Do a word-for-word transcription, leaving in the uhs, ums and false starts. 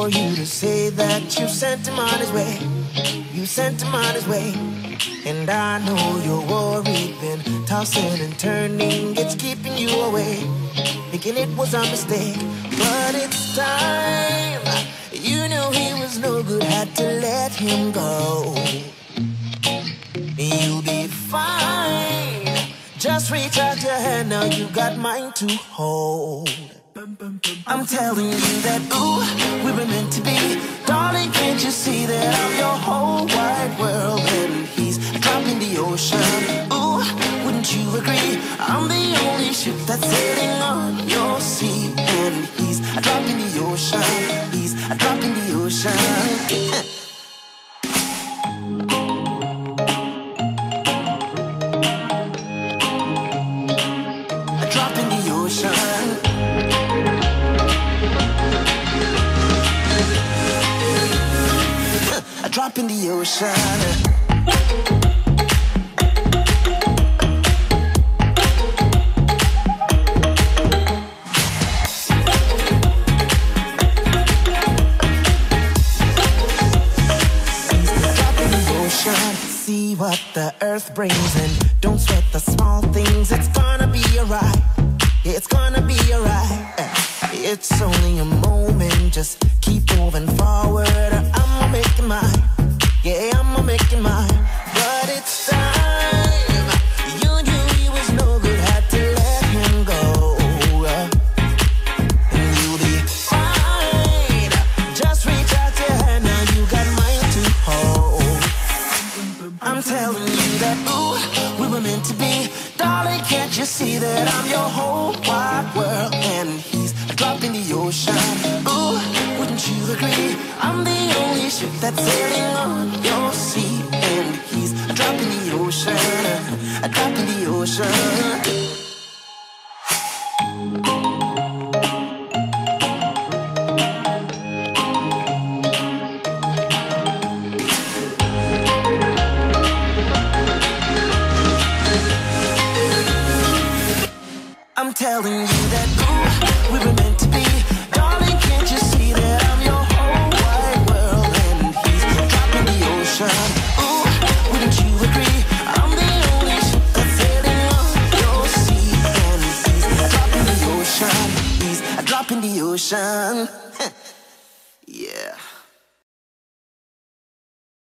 you to say that you sent him on his way. You sent him on his way. And I know you're worried, been tossing and turning, it's keeping you away, thinking it was a mistake. But it's time. You knew he was no good, had to let him go. You'll be fine. Just reach out your hand, now you got mine to hold. I'm telling you that, ooh, we were meant to be. Darling, can't you see that I'm your whole wide world? And he's a drop in the ocean. Ooh, wouldn't you agree? I'm the only ship that's sailing on your sea. And he's a drop in the ocean. He's a drop in the ocean. Drop in the ocean. See what the earth brings and don't sweat the small things. It's gonna be alright. It's gonna be alright. It's only a moment. Just keep moving forward. I'ma make it mine. Yeah, I'ma make it mine. But it's time. You knew he was no good, had to let him go. And you'll be fine. Just reach out your hand, now you got mine to hold. I'm telling you that, ooh, we were meant to be. Darling, can't you see that I'm your whole wide world? And he's a drop in the ocean. Ooh, wouldn't you agree? I'm the only ship that's sailing on your sea. And he's a drop in the ocean. A drop in the ocean. I'm telling you that, ooh, we were meant to be. Darling, can't you see that I'm your whole wide world? And he's a drop in the ocean. Ooh, wouldn't you agree? I'm the only ship that's sailing on your sea. And he's a drop in the ocean. He's a drop in the ocean.